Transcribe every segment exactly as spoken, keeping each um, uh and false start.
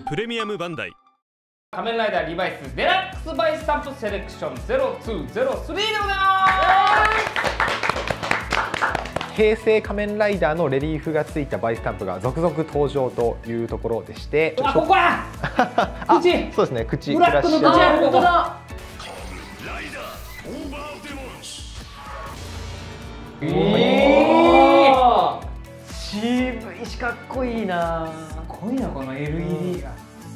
プレミアムバンダイ仮面ライダーリバイスデラックスバイスタンプセレクションゼロツーゼロスリーでございます。 平成仮面ライダーのレリーフがついたバイスタンプが続々登場というところでして、 あ、ここや口、 そうですね、口、 ブラックの口ある、ここだ。 えー、渋いしかっこいいな。 すごいなこの エルイーディー が。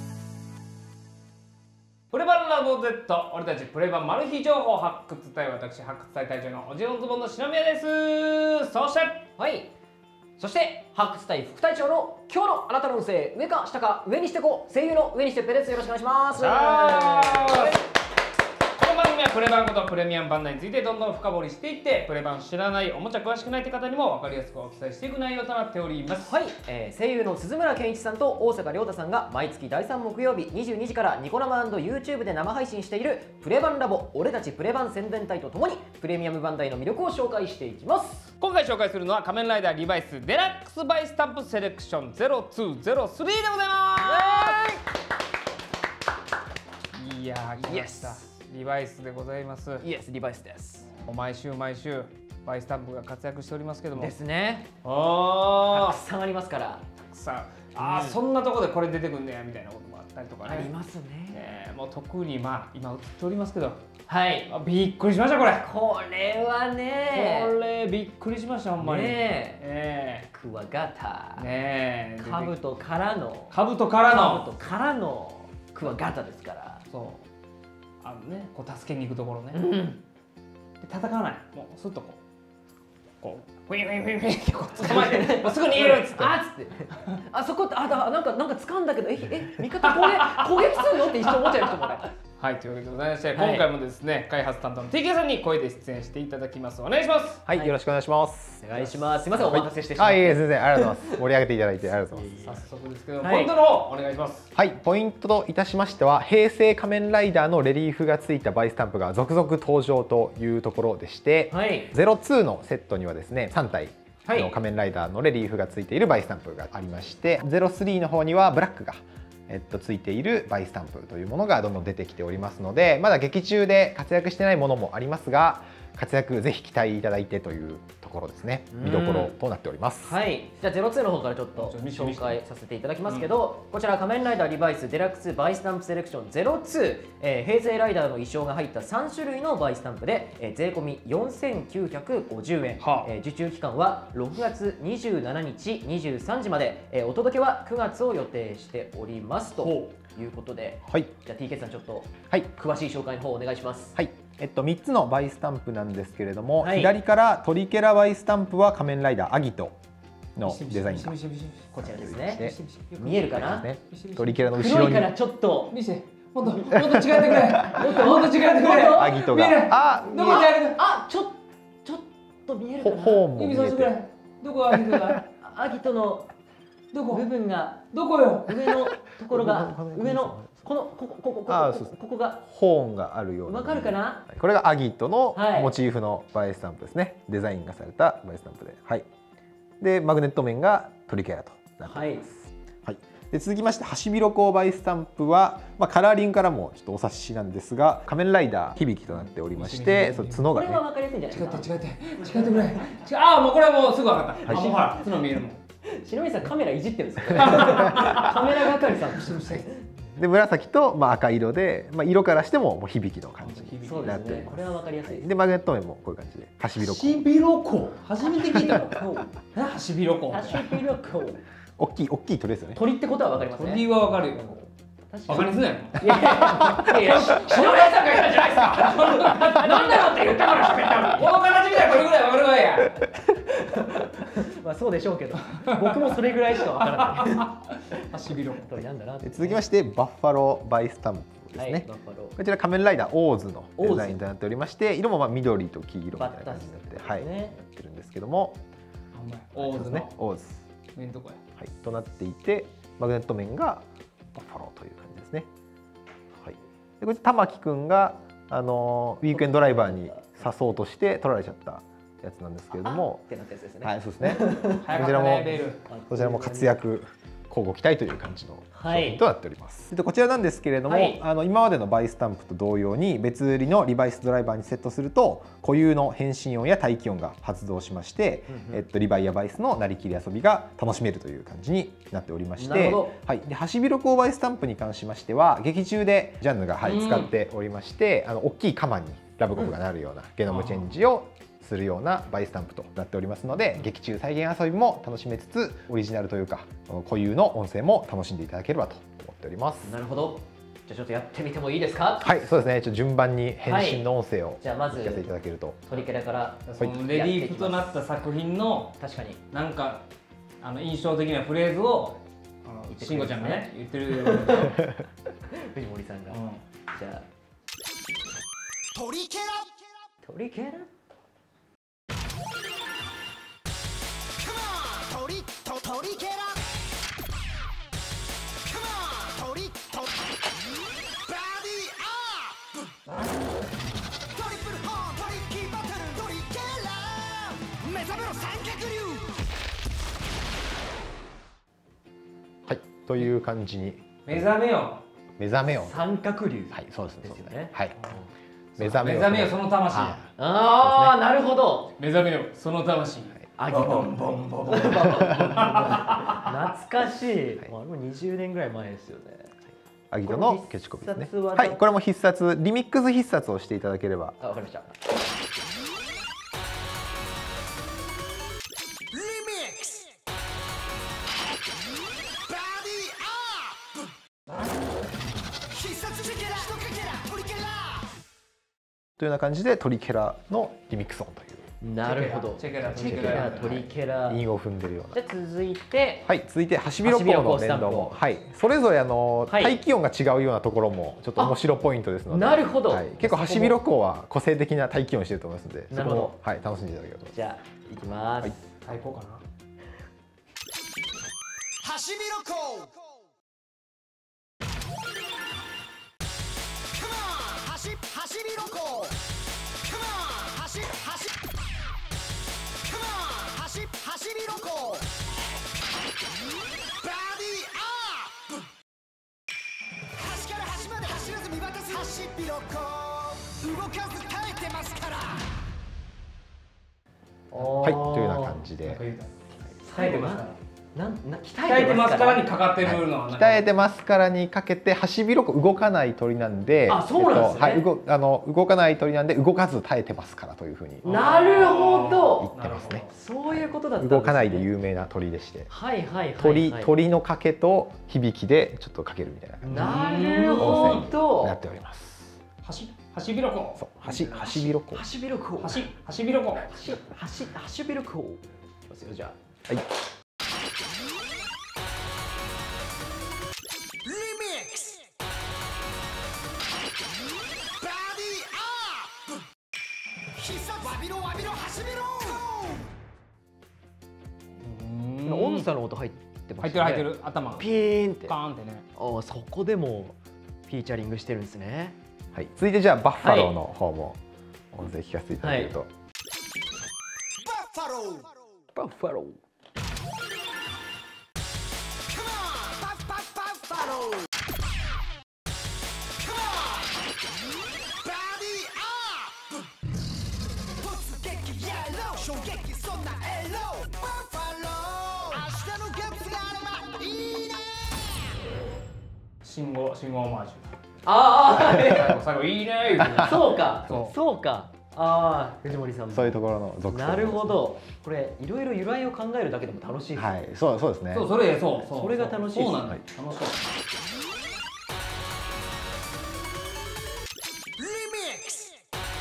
プレバンラボ Z、 俺たちプレバンマル秘情報発掘隊、私発掘隊隊長のおじのズボンの篠宮です。そしてはい、そして発掘隊副隊長の今日のあなたの運勢、上か下か上にしてこう、声優の上にしてペです。よろしくお願いします。 この番組はプレバンことプレミアムバンダイについてどんどん深掘りしていって、プレバン知らない、おもちゃ詳しくないって方にも分かりやすくお伝えしていく内容となっております。 はい、えー、声優の鈴村健一さんと大阪亮太さんが毎月だいさん木曜日にじゅうにじからニコ生 &YouTube で生配信しているプレバンラボ、俺たちプレバン宣伝隊とともにプレミアムバンダイの魅力を紹介していきます。 今回紹介するのは仮面ライダーリバイスデラックスバイスタンプセレクションゼロツーゼロスリーでございます。いやー、来ました。リバイスでございます。 イエス、リバイスです。 毎週毎週バイスタンプが活躍しておりますけども。 ですね。 ああ、 たくさんありますから。たくさん。ああ、うん、そんなところでこれ出てくんねやみたいなこともあったりとかね。 ありますね。 ね、もう特にまあ今映っておりますけど。 はい。 びっくりしましたこれ。 これはね。 これびっくりしましたほんまに。ねえ。クワガタ。 ねえ。 カブトからの。 カブトからの。 カブトからのクワガタですから。 そう。あのね、こう助けに行くところね。 うん、で戦わない。もうすっとこう。こう。ウィンウィンウィンウィンってこう捕まえて、もうすぐ逃げるっつって。 あっつって。あそこってあだなんかなんか掴んだけどええ味方攻撃攻撃するのって一瞬思っちゃう人もね。 はい、というわけでございまして、はい、今回もですね開発担当の ティーケー さんに声で出演していただきます。お願いします。 はい、はい、よろしくお願いします。 お願いします。すみません、お待たせしてしまって。 はい、全然ありがとうございます。盛り上げていただいてありがとうございます。 早速ですけど、はい、ポイントの方お願いします。 はい、ポイントといたしましては、平成仮面ライダーのレリーフがついたバイスタンプが続々登場というところでして、はい、ゼロツーのセットにはですねさんたいの仮面ライダーのレリーフがついているバイスタンプがありまして、ゼロスリーの方にはブラックがえっと、ついているバイスタンプというものがどんどん出てきておりますので、まだ劇中で活躍してないものもありますが、活躍ぜひ期待いただいてというところですね。見どころとなっております。 はい、じゃあゼロツーの方からちょっと紹介させていただきますけど、うん、こちら仮面ライダーリバイスデラックスバイスタンプセレクションゼロツー、えー、平成ライダーの衣装が入ったさんしゅるいのバイスタンプで、えー、税込みよんせんきゅうひゃくごじゅうえん、はあ、えー、受注期間はろくがつにじゅうしちにちにじゅうさんじまで、えー、お届けはくがつを予定しておりますということで、はい、じゃあ ティーケー さんちょっと詳しい紹介の方お願いします。 はい、えっと、みっつのバイスタンプなんですけれども、はい、左からトリケラバイスタンプは仮面ライダーアギトのデザインがこちらですね。見えるかな？ トリケラの後ろに。 黒いからちょっと見せ。もっともっと違ってくれ。もっともっと違ってくれ。 アギトが。 あ、どこにある？ あ、ちょちょっと見えるかな？ ホーンも見えて。 どこアギトが？ アギトのどこ部分がどこよ？ 上のところが上のこのここここここここがホーンがあるような。 わかるかな？ これがアギトのモチーフのバイスタンプですね。デザインがされたバイスタンプで、はい。でマグネット面がトリケラとなっています。はい。で続きましてハシビロコウバイスタンプは、まあ、カラーリングからもちょっとお察しなんですが、仮面ライダー響となっておりまして、そう角がね。 これはわかりやすいんじゃないですか？違って違って違ってくれ。ああ、もうこれはもうすぐわかった。あ、もうほら角見えるもん。 篠宮さんカメラいじってるんですよ。カメラ係さん。 で紫とまあ赤色で、まあ、色からしてももう響きの感じになっております。 これはわかりやすい。 でマグネット面もこういう感じでハシビロコウ。 ハシビロコウ。初めて聞いたの。ハシビロコウ。 ハシビロコウ。 大きい大きい鳥ですよね。 鳥ってことはわかりますね。 鳥はわかるよ。バカにすなよ。 いやいや、篠宮さんが言ったんじゃないですか。なんだろうって言ったから喋ったの。 この形見たらこれぐらいわかるわや。 まあそうでしょうけど、僕もそれぐらいしかわからない。 ハシビロコウなんだな。 続きましてバッファローバイスタンプですね。こちら仮面ライダーオーズのデザインとなっておりまして、色もまあ緑と黄色みたいな感じになってはいなってるんですけども、 オーズね。 オーズ。 面どこや。 はいとなっていて、マグネット面がバッファローという感じですね。はい。でこれ玉木くんがあのウィークエンドライバーに刺そうとして取られちゃったやつなんですけれども、はい、そうですね。こちらもこちらも活躍交互期待という感じの商品となっております。でこちらなんですけれども、はい、あの今までのバイスタンプと同様に別売りのリバイスドライバーにセットすると固有の変身音や待機音が発動しまして、うんうん、えっと、リバイやバイスのなりきり遊びが楽しめるという感じになっておりまして、はい、でハシビロコウバイスタンプに関しましては劇中でジャンヌが、はい、使っておりまして、あの大きい鎌にラブコブがなるようなゲノムチェンジをするようなバイスタンプとなっておりますので、劇中再現遊びも楽しめつつオリジナルというか固有の音声も楽しんでいただければと思っております。 なるほど。じゃあちょっとやってみてもいいですか？ はい、そうですね。ちょっと順番に変身の音声を、はい、 じゃあまず聞かせていただけると。 トリケラからそのレディーフとなった作品の確かになんかあの印象的なフレーズを慎吾ちゃんがね言ってる藤森さんが、うん、じゃあトリケラトリケラトリトトリケラトリトバディアップトリプルホーントリッキーバトルトリケラ目覚めろ三角流。 はい、という感じに目覚めよ目覚めよ三角流。 はい、そうですね。 ですよね。 はい。目覚めよ目覚めよその魂。 ああ、なるほど。 目覚めよその魂。 あぎボンボンボンボン。懐かしい。あれもにじゅうねんぐらい前ですよね。 アギトのキャッチコピーですね。はい、これも必殺リミックス必殺をしていただければ。 あ、わかりました。 リミックスバディアップ必殺チェケラ一かけらトリケラというような感じでトリケラのリミックス音という。 なるほど。 チェケラチェケラトリケラ韻を踏んでるような。 じゃあ続いて、 はい、続いてハシビロコウの連動も、はい、それぞれあの待機音が違うようなところもちょっと面白ポイントですので、 なるほど。 結構ハシビロコウは個性的な待機音してると思いますので、そこもはい楽しんでいただければと思います。 じゃあいきます。 最高かな。 ハシビロコウハシハシビロコウハシハシハシハシビロコウバディアップ端から端まで走らず見渡すハシビロコウ動かず耐えてますから。 はい、というような感じで鍛えてますからなんな鍛えてますからにかかってるのは、 はい、鍛えてますからにかけてハシビロコウ動かない鳥なんで、 あ、そうなんですね、 はい、動あの動かない鳥なんで動かず耐えてますからというふうになるほど言ってますね。 そういうことだったんですね。 動かないで有名な鳥でして、 はいはいはい、はい、 鳥鳥の掛けと響きでちょっとかけるみたいな感じなるほどなっております。 ハシハシビロコウ、 そうハシハシビロコウハシビロコウハシハシビロコウハシハシハシビロコウいきますよ。じゃあはい。 リミックスバディアップ必殺わびろわびろハシビロコウ。音差の音入ってますね。 入ってる入ってる。頭ピーンってカーンってね。 ああ、そこでもフィーチャリングしてるんですね。 はい、続いてじゃあバッファローの方も音声聞かせていただけると、はい、 バッファローバッファロー信号信号オマージュ。 ああ、 最後いいね言うて。 そうかそうか。ああ、藤森さんもそういうところの属性。 なるほど。これいろいろ由来を考えるだけでも楽しいですね。 はい、そうそうですね。 そう、それそうそう。 それが楽しい。 そうなんだ。楽しそう。 リミックス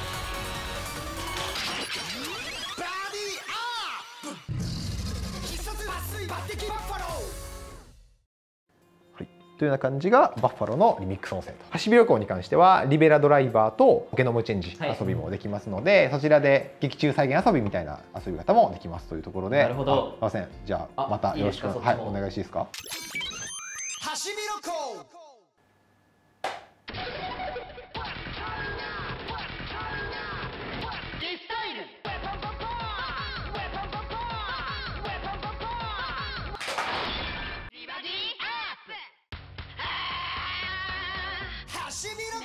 バディアップ必殺抜粋抜擢バッファロー。 というような感じがバッファローのリミックス音声と。ハシビロコウに関してはリベラドライバーとゲノムチェンジ遊びもできますので、はい、そちらで劇中再現遊びみたいな遊び方もできますというところで。 なるほど。 すいません、じゃあまたよろしくはいお願いしていいですか。 ハシビロコウしみる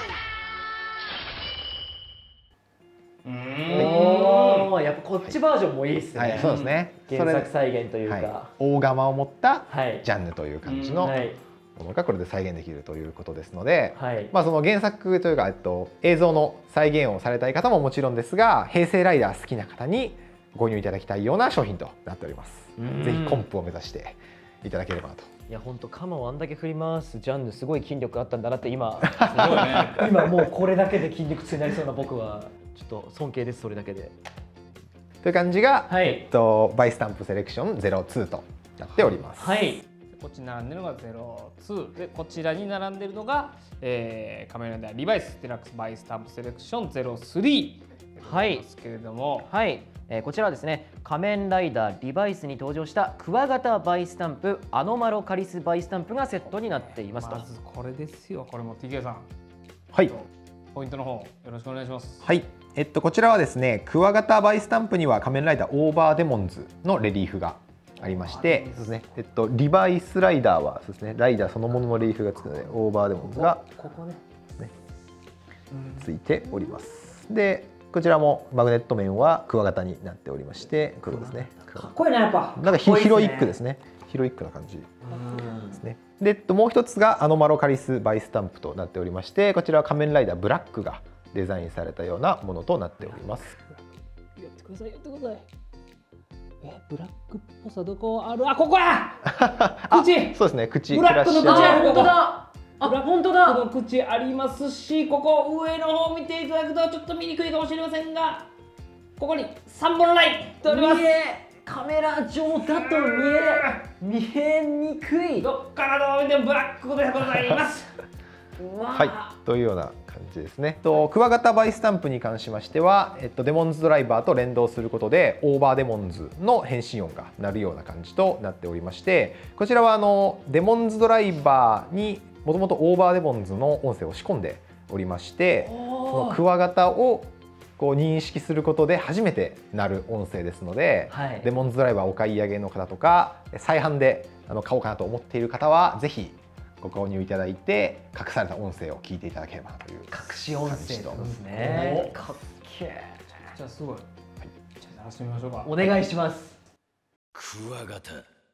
うおー、やっぱこっちバージョンもいいですね。 はい、そうですね。 原作再現というか、 はい、大釜を持ったはいジャンヌという感じのはいものがこれで再現できるということですので、 はい、 まあその原作というか、えっと、映像の再現をされたい方ももちろんですが、平成ライダー好きな方にご入いただきたいような商品となっております。ぜひコンプを目指していただければなと。 いや本当鎌をあんだけ振り回すジャンヌすごい筋力あったんだなって今すごいね。 今もうこれだけで筋肉痛になりそうな僕はちょっと尊敬です、それだけで。 という感じが、 はい、 えっと、バイスタンプセレクションゼロツーとなっております。 はい、 こっちに並んでるのがゼロツーで、こちらに並んでるのが、えー、仮面ライダーリバイスデラックスバイスタンプセレクションゼロスリーはいですけれども、 はい、えー、こちらはですね、仮面ライダーリバイスに登場したクワガタバイスタンプ、アノマロカリスバイスタンプがセットになっていますと。 まずこれですよ。これも ティーケー さん、 はい、 ポイントの方よろしくお願いします。 はい、えっと、こちらはですね、クワガタバイスタンプには仮面ライダーオーバーデモンズのレリーフがありまして、そうですね、えっと、リバイスライダーはそうですね、ライダーそのもののレリーフがつくので、オーバーデモンズがここね、 ね、ついております。でこちらもマグネット面はクワガタになっておりまして、黒ですね。 かっこいいな、やっぱ。 なんかヒロイックですね。ヒロイックな感じですね。で、えっと、もう一つがアノマロカリスバイスタンプとなっておりまして、こちらは仮面ライダーブラックがデザインされたようなものとなっております。 やってください、やってください。え、ブラックっぽさどこある？あ、ここや。口。 そうですね、口。 ブラックの口ある。 本当だ。あ、本当だ。 この口ありますし、ここ上の方見ていただくとちょっと見にくいかもしれませんが、ここにさんぼんラインとあります。 見え、カメラ上だと見え見えにくい。 どっからどう見てもブラックでございます。 はい、というような感じですね。とクワガタバイスタンプに関しましては、えっと、デモンズドライバーと連動することでオーバーデモンズの変身音が鳴るような感じとなっておりまして、こちらはあのデモンズドライバーにもともとオーバーデモンズの音声を仕込んでおりまして、そのクワガタをこう認識することで初めて鳴る音声ですので、はい、デモンズドライバーお買い上げの方とか再販であの買おうかなと思っている方はぜひご購入いただいて隠された音声を聞いていただければという隠し音声ですね。かっけえ。 じゃあすごい。はい、じゃあ鳴らしてみましょうか。 お願いします。 クワガタ。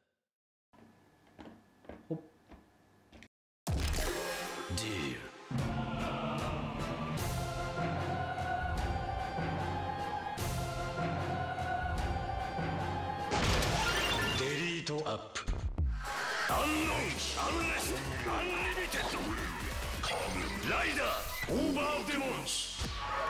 ディール。デリートアップ。アンノン、アンレス、アンリミテッド。ライダー、オーバーデモンズ。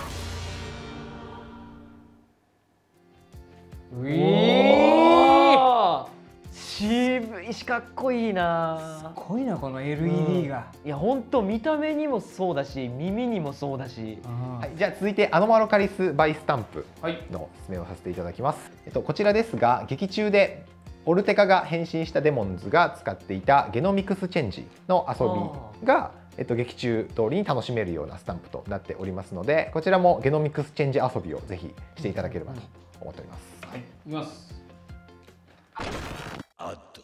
うぃー、渋いしかっこいいな。 すごいなこの エルイーディー が。 いや本当見た目にもそうだし耳にもそうだし。 はい、じゃあ続いてアノマロカリスバイスタンプの説明をさせていただきます。えっとこちらですが、劇中でオルテカが変身したデモンズが使っていたゲノミクスチェンジの遊びが、えっと、劇中通りに楽しめるようなスタンプとなっておりますので、こちらもゲノミクスチェンジ遊びをぜひしていただければと思っております。 はい、いきます。 アッド。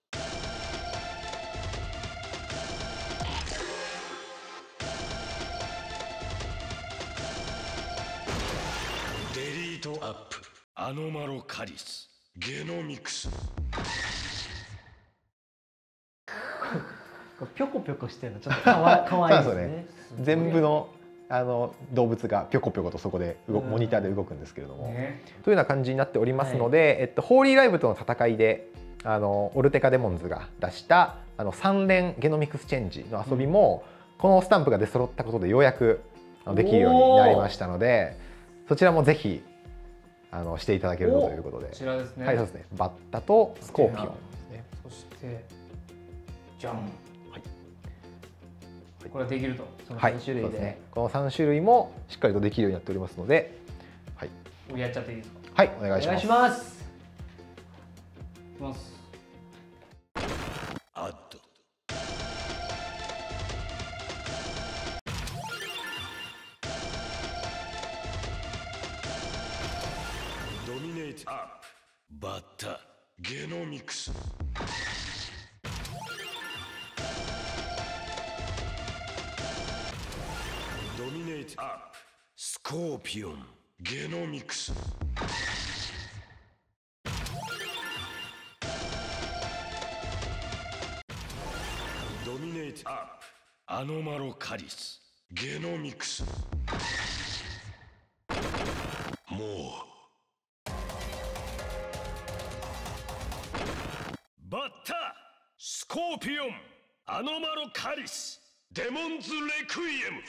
デリートアップ。アノマロカリスゲノミクス。 ぴょこぴょこしてるのちょっとかわかわいいですね。 全部のあの動物がぴょこぴょことそこで動モニターで動くんですけれども、ね、というような感じになっておりますので、はい、えっと、ホーリーライブとの戦いであのオルテカデモンズが出したあの三連ゲノミクスチェンジの遊びも、うん、このスタンプが出揃ったことでようやくできるようになりましたので、そちらもぜひあのしていただけるということで、 こちらですね。 はい、そうですね。バッタとスコーピオンですね。 そしてじゃん。これはできると。 そのさん種類で、はい、そうですね。 このさん種類もしっかりとできるようになっておりますので、はい。 やっちゃっていいですか。 はい、お願いします。 お願いします。 いきます。 アッド。ドミネートアップ。バッタゲノミクス。 アップスコーピオンゲノミクス。ドミネートアップアノマロカリスゲノミクス。もうバッタスコーピオンアノマロカリスデモンズレクイエム。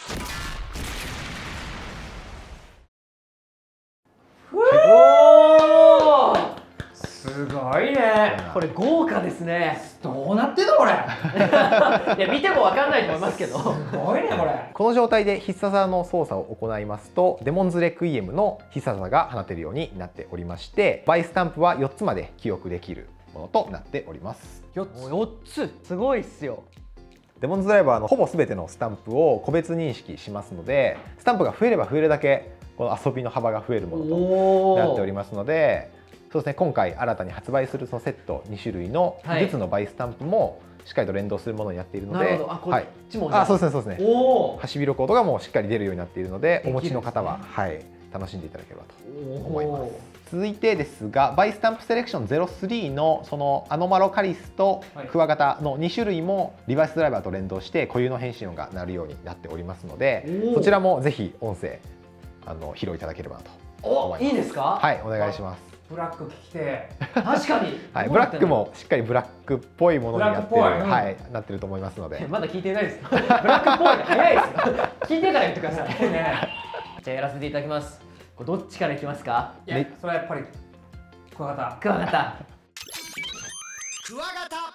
おー、 すごいね。 これ豪華ですね。 どうなってんのこれ。 いや見てもわかんないと思いますけど。 すごいねこれ。 この状態で必殺技の操作を行いますとデモンズレクイエムの必殺技が放てるようになっておりまして、バイスタンプはよっつまで記憶できるものとなっております。 よっつ。 よっつ、すごいっすよ。 デモンズドライバーのほぼ全てのスタンプを個別認識しますので、スタンプが増えれば増えるだけこの遊びの幅が増えるものとなっておりますので、そうですね、今回新たに発売するそのセットに種類のはいずつのバイスタンプもしっかりと連動するものになっているので、 なるほど、あ、こっちも、 はい、あ、そうですね、そうですね。 おお、 ハシビロコードがもうしっかり出るようになっているので、 できるんですねお持ちの方は、はい、楽しんでいただければと思います。 おー続いてですが、バイスタンプセレクションゼロスリーのそのアノマロカリスとクワガタのに種類もリバイスドライバーと連動して固有の返信音が鳴るようになっておりますので、そちらもぜひ音声あの披露いただければなと思います。 お、いいですか？ はい、お願いします。 ブラック聞きて。 確かに。 はい、ブラックもしっかりブラックっぽいものになってる、 ブラックっぽいはい、なってると思いますので。 まだ聞いてないです。ブラックっぽいの早いですよ。聞いてから言ってください。 ね。 じゃあやらせていただきます。これどっちからいきますか？ いや、それはやっぱりクワガタ。 クワガタ。 クワガタ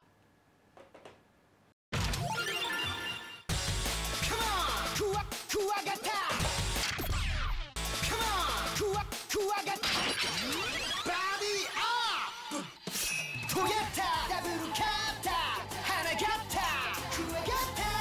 クワクワガタクワクワガタバディアップトゲッタダブルカッタ花ガッタクワガタ。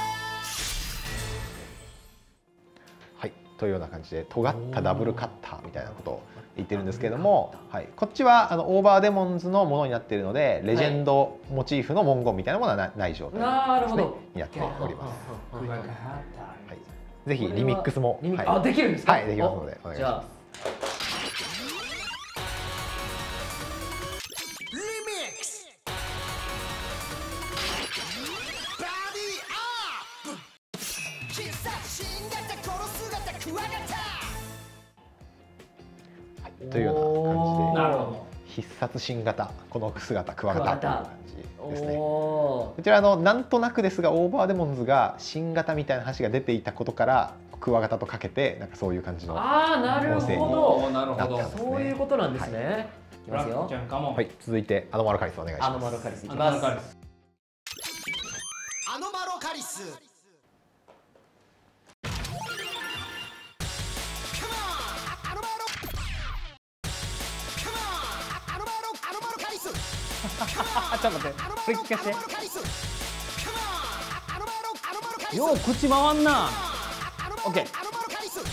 はい、というような感じで尖ったダブルカッターみたいなことを言ってるんですけれども、はい、こっちはあのオーバーデモンズのものになっているので、レジェンドモチーフの文言みたいなものはなない状態ですねなるほど。 になっております。 クワガタ。 はい、ぜひリミックスも、はい、 リミックあ、できるんですか？ はい、できますのでお願いしまじゃあリミックスバディアップ必殺新型殺す型クワガタ。 す。はい、というような感じでなるほど。 必殺新型この姿クワガタという感じですね。 おこちらのなんとなくですがオーバーデモンズが新型みたいな話が出ていたことからクワガタとかけてなんかそういう感じのああ、なる音声にほなるほどなってます。ね。 ど。そういうことなんですね。いきブラッますよクちゃんかも。 はい、続いてアノマロカリスお願いします。 アノマロカリスいきアます。 ノマロカリス。 アノマロカリスアノマロアノマロアノマロカリスあ、ちょっと待って。それ聞かせて。 カリスアノマロアノマロカリスよう口回んな。オッケー。 アノマロカリス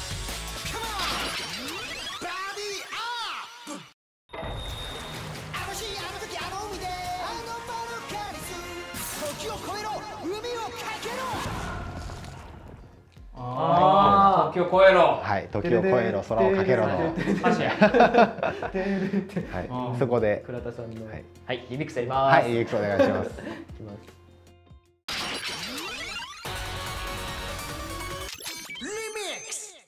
バディアップあの日あの時あの海でアノマロカリス時を越えろ海をかけろ。 ああ、時を超えろ。 はい、時を超えろ空をかけろの、 箸や。 はい、そこで倉田さんのはいはいリミックスやります。 はい、ゆうきくんお願いします。 いきます。 リミックス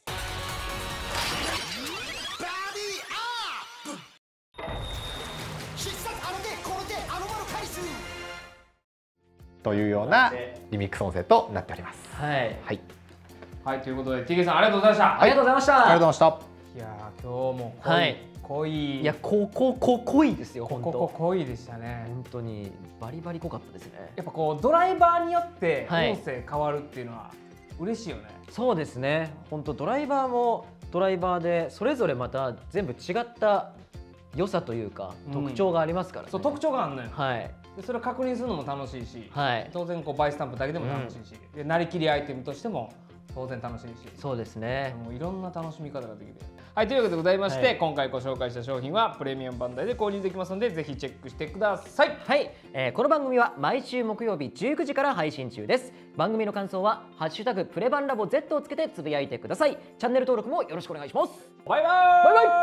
バディアップ必殺あの手この手アノマロカリス。 というようなリミックス音声となっております。 はい。 はい、 はい、ということで ティーケー さんありがとうございました。 ありがとうございました。 ありがとうございまいやー、今日も濃い、 はい濃い。 いや、こここ濃いですよ。 ここ本当。 こ濃いでしたね。 本当にバリバリ濃かったですね。 やっぱこうドライバーによってはい音声変わるっていうのは嬉しいよね。 そうですね。本当ドライバーもドライバーでそれぞれまた全部違った良さというかうん特徴がありますからね。 そう特徴があるのよ。 はいでそれを確認するのも楽しいし、 はい。 当然こうバイスタンプだけでも楽しいし、でなりきりアイテムとしても当然楽しいし、 そうですね。 もういろんな楽しみ方ができる。 はい、というわけでございまして、 はい、 今回ご紹介した商品はプレミアムバンダイで購入できますのでぜひチェックしてください。 はい、えー、この番組は毎週木曜日じゅうくじから配信中です。番組の感想はハッシュタグプレバンラボ Z をつけてつぶやいてください。チャンネル登録もよろしくお願いします。 バイバーイ。 バイバイ。